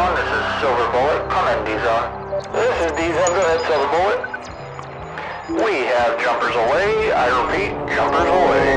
D-Zone. This is Silver Bullet. Come in, D-Zone. This is D-Zone. Go ahead, Silver Bullet. We have jumpers away. I repeat, jumpers away.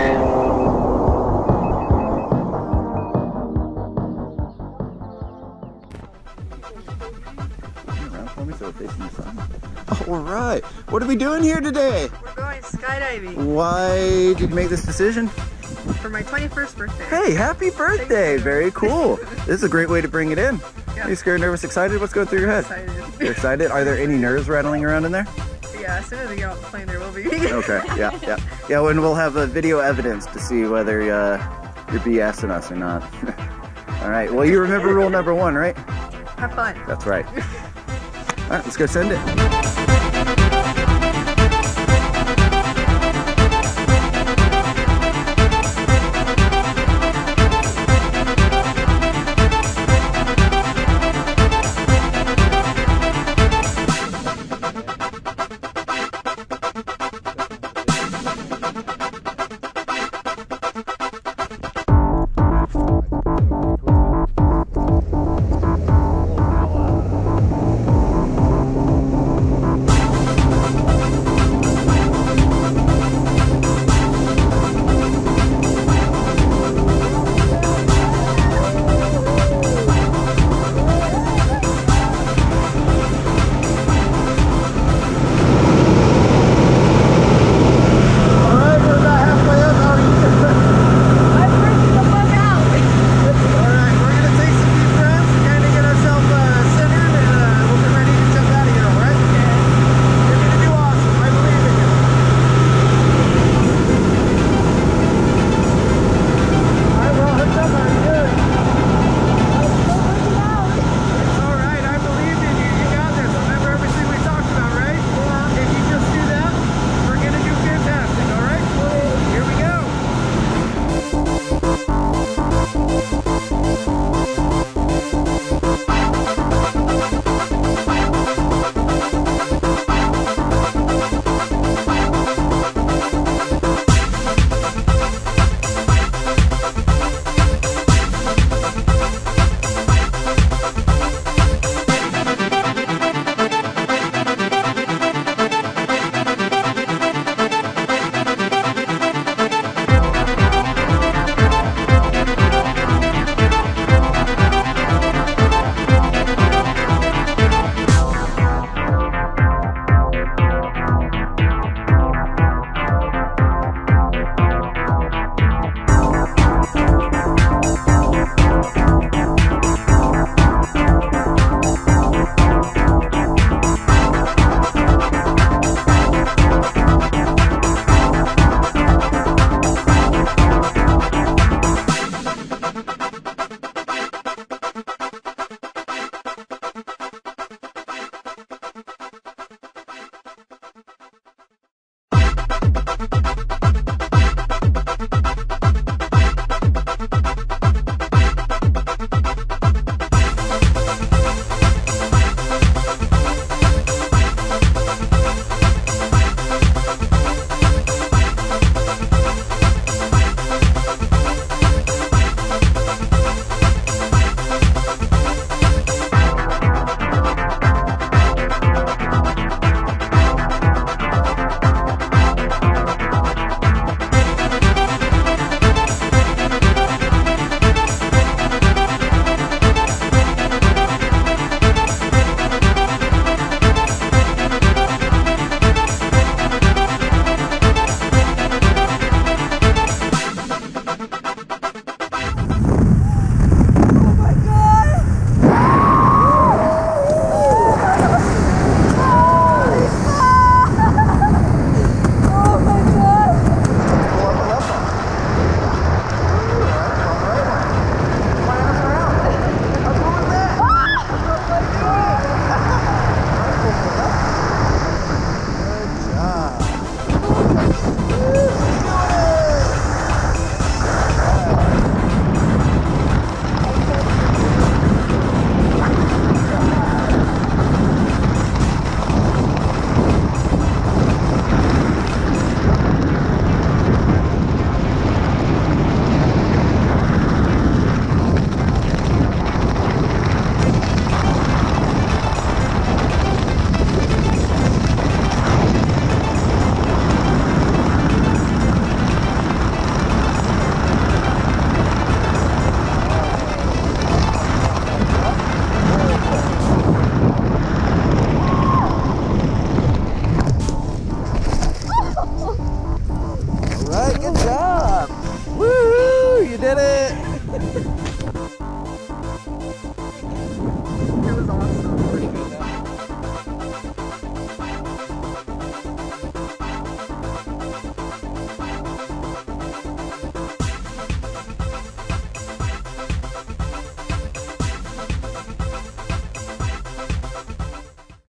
All right, what are we doing here today? We're going skydiving Why did you make this decision? for my 21st birthday. Hey, happy birthday! Very cool. This is a great way to bring it in. Yeah. Are you scared, nervous, excited? What's going through your head? Excited. You're excited? Are there any nerves rattling around in there? Yeah, as soon as we get on the plane, there will be. Okay, yeah. Yeah, and we'll have video evidence to see whether you're BSing us or not. All right, well, you remember rule number 1, right? Have fun. That's right. All right, let's go send it. Right, good